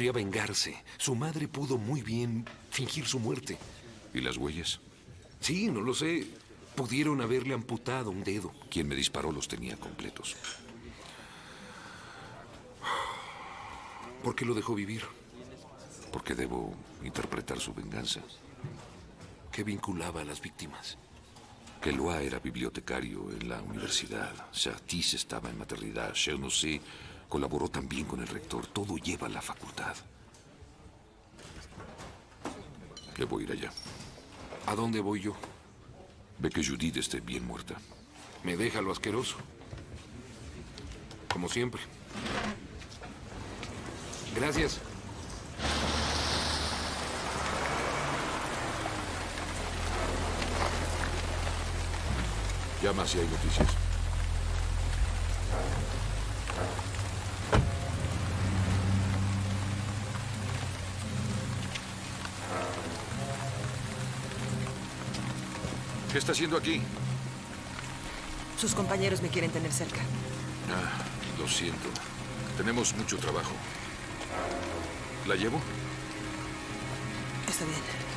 Quería vengarse. Su madre pudo muy bien fingir su muerte. ¿Y las huellas? Sí, no lo sé. Pudieron haberle amputado un dedo. Quien me disparó los tenía completos. ¿Por qué lo dejó vivir? Porque debo interpretar su venganza. ¿Qué vinculaba a las víctimas? Que Loa era bibliotecario en la universidad. Chartis estaba en maternidad. Chernosé colaboró también con el rector. Todo lleva a la facultad. Debo ir allá. ¿A dónde voy yo? Ve que Judith esté bien muerta. Me deja lo asqueroso. Como siempre. Gracias. Llama si hay noticias. ¿Qué está haciendo aquí? Sus compañeros me quieren tener cerca. Ah, lo siento. Tenemos mucho trabajo. ¿La llevo? Está bien.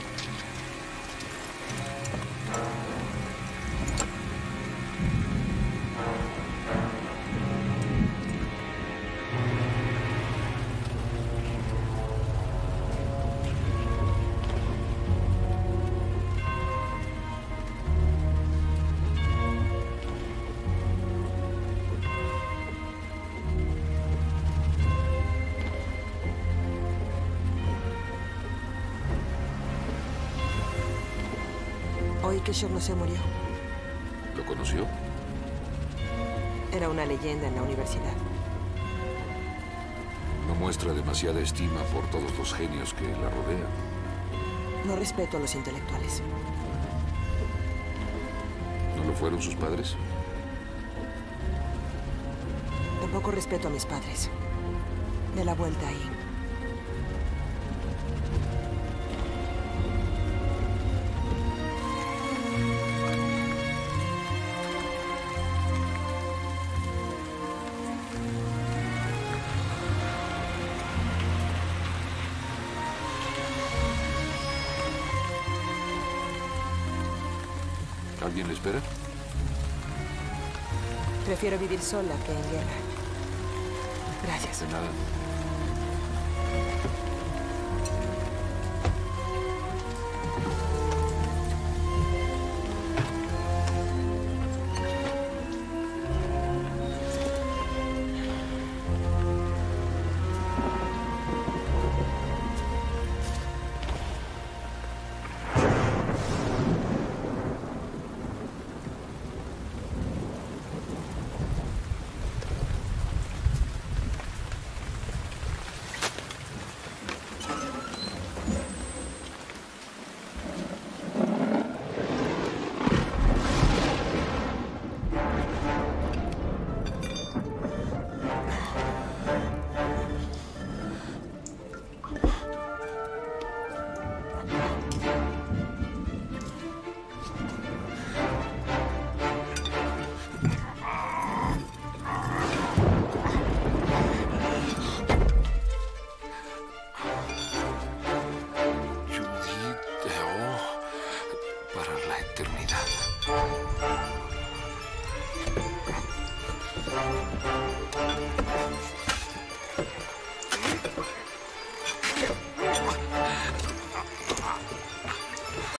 Oí que Chernosé murió. ¿Lo conoció? Era una leyenda en la universidad. No muestra demasiada estima por todos los genios que la rodean. No respeto a los intelectuales. ¿No lo fueron sus padres? Tampoco respeto a mis padres. De la vuelta ahí. ¿Alguien le espera? Prefiero vivir sola que en guerra. Gracias. De nada.